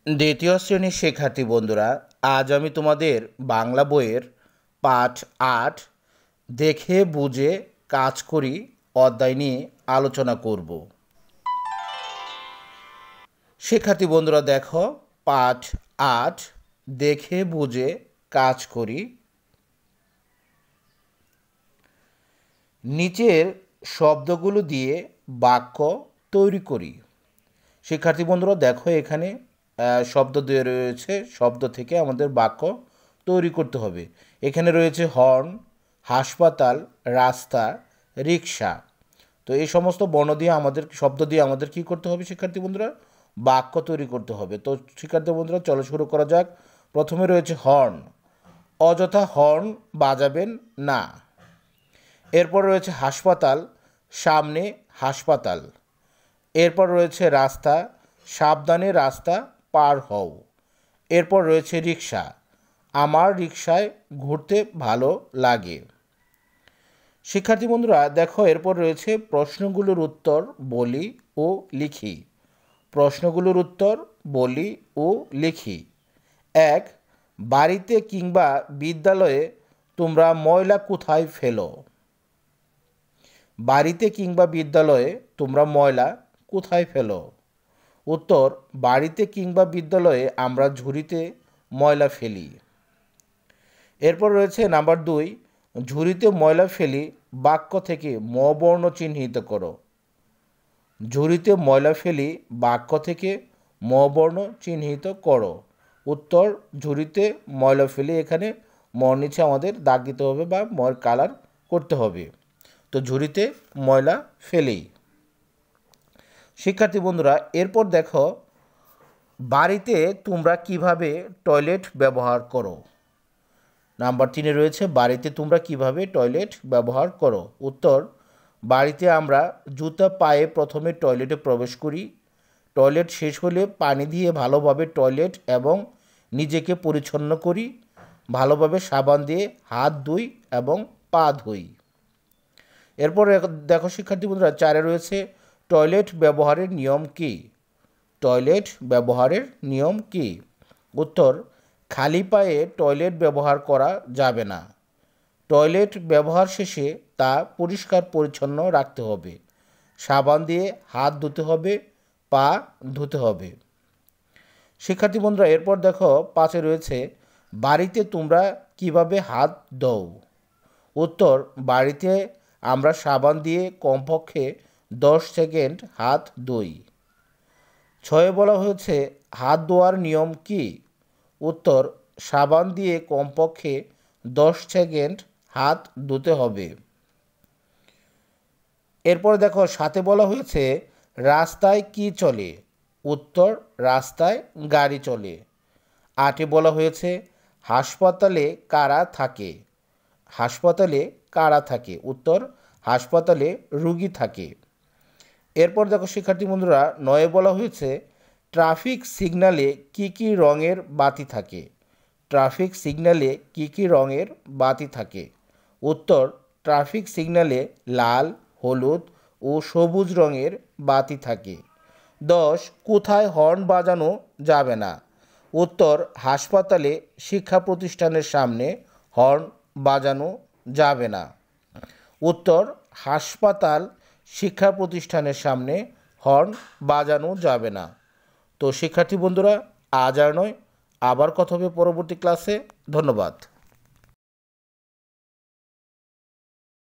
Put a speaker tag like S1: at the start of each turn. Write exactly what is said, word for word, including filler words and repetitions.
S1: দ্বিতীয় শ্রেণীর শিক্ষার্থী বন্ধুরা, আজ আমি তোমাদের বাংলা বইয়ের পাঠ আট দেখে বুঝে কাজ করি অধ্যায় নিয়ে আলোচনা করব। শিক্ষার্থী বন্ধুরা দেখো, পাঠ আট দেখে বুঝে কাজ করি। নিচের শব্দগুলো দিয়ে বাক্য তৈরি করি। শিক্ষার্থী বন্ধুরা দেখো, এখানে শব্দ দিয়ে রয়েছে, শব্দ থেকে আমাদের বাক্য তৈরি করতে হবে। এখানে রয়েছে হর্ন, হাসপাতাল, রাস্তা, রিক্সা। তো এই সমস্ত বর্ণ দিয়ে আমাদের শব্দ দিয়ে আমাদের কি করতে হবে শিক্ষার্থী বন্ধুরা? বাক্য তৈরি করতে হবে। তো শিক্ষার্থী বন্ধুরা চলো শুরু করা যাক। প্রথমে রয়েছে হর্ন, অযথা হর্ন বাজাবেন না। এরপর রয়েছে হাসপাতাল, সামনে হাসপাতাল। এরপর রয়েছে রাস্তা, সাবধানে রাস্তা পার হও। এরপর রয়েছে রিক্সা, আমার রিক্সায় ঘুরতে ভালো লাগে। শিক্ষার্থী বন্ধুরা দেখো, এরপর রয়েছে প্রশ্নগুলোর উত্তর বলি ও লিখি। প্রশ্নগুলোর উত্তর বলি ও লিখি। এক, বাড়িতে কিংবা বিদ্যালয়ে তোমরা ময়লা কোথায় ফেলো? বাড়িতে কিংবা বিদ্যালয়ে তোমরা ময়লা কোথায় ফেলো? উত্তর, বাড়িতে কিংবা বিদ্যালয়ে আমরা ঝুড়িতে ময়লা ফেলি। এরপর রয়েছে নাম্বার দুই, ঝুড়িতে ময়লা ফেলি বাক্য থেকে ম বর্ণ চিহ্নিত করো। ঝুড়িতে ময়লা ফেলি বাক্য থেকে ম বর্ণ চিহ্নিত করো। উত্তর, ঝুড়িতে ময়লা ফেলি, এখানে মর নিচে আমাদের দাগ দিতে হবে বা মর কালার করতে হবে। তো ঝুড়িতে ময়লা ফেলি। শিক্ষার্থী বন্ধুরা এরপর দেখো, বাড়িতে তোমরা কিভাবে টয়লেট ব্যবহার করো? নাম্বার তিনে রয়েছে বাড়িতে তোমরা কিভাবে টয়লেট ব্যবহার করো। উত্তর, বাড়িতে আমরা জুতা পায়ে প্রথমে টয়লেটে প্রবেশ করি। টয়লেট শেষ হলে পানি দিয়ে ভালোভাবে টয়লেট এবং নিজেকে পরিচ্ছন্ন করি। ভালোভাবে সাবান দিয়ে হাত ধুই এবং পা ধুই। এরপর দেখো শিক্ষার্থী বন্ধুরা চারে রয়েছে টয়লেট ব্যবহারের নিয়ম কী? টয়লেট ব্যবহারের নিয়ম কী? উত্তর, খালি পায়ে টয়লেট ব্যবহার করা যাবে না। টয়লেট ব্যবহার শেষে তা পরিষ্কার পরিচ্ছন্ন রাখতে হবে। সাবান দিয়ে হাত ধুতে হবে, পা ধুতে হবে। শিক্ষার্থী বন্ধুরা এরপর দেখো পাঁচে রয়েছে বাড়িতে তোমরা কিভাবে হাত ধোও? উত্তর, বাড়িতে আমরা সাবান দিয়ে কমপক্ষে দশ সেকেন্ড হাত ধুই। ছয়ে বলা হয়েছে হাত ধোয়ার নিয়ম কী? উত্তর, সাবান দিয়ে কমপক্ষে দশ সেকেন্ড হাত ধুতে হবে। এরপর দেখো সাথে বলা হয়েছে রাস্তায় কি চলে? উত্তর, রাস্তায় গাড়ি চলে। আটে বলা হয়েছে হাসপাতালে কারা থাকে? হাসপাতালে কারা থাকে? উত্তর, হাসপাতালে রুগী থাকে। এরপর দেখো শিক্ষার্থী বন্ধুরা নয়ে বলা হয়েছে ট্রাফিক সিগন্যালে কি কি রঙের বাতি থাকে? ট্রাফিক সিগন্যালে কি কি রঙের বাতি থাকে? উত্তর, ট্রাফিক সিগন্যালে লাল, হলুদ ও সবুজ রঙের বাতি থাকে। দশ, কোথায় হর্ন বাজানো যাবে না? উত্তর, হাসপাতালে, শিক্ষা প্রতিষ্ঠানের সামনে হর্ন বাজানো যাবে না। উত্তর, হাসপাতাল, শিক্ষা প্রতিষ্ঠানের সামনে হর্ন বাজানো যাবে না। তো শিক্ষার্থী বন্ধুরা আজ আর নয়, আবার কথা হবে পরবর্তী ক্লাসে। ধন্যবাদ।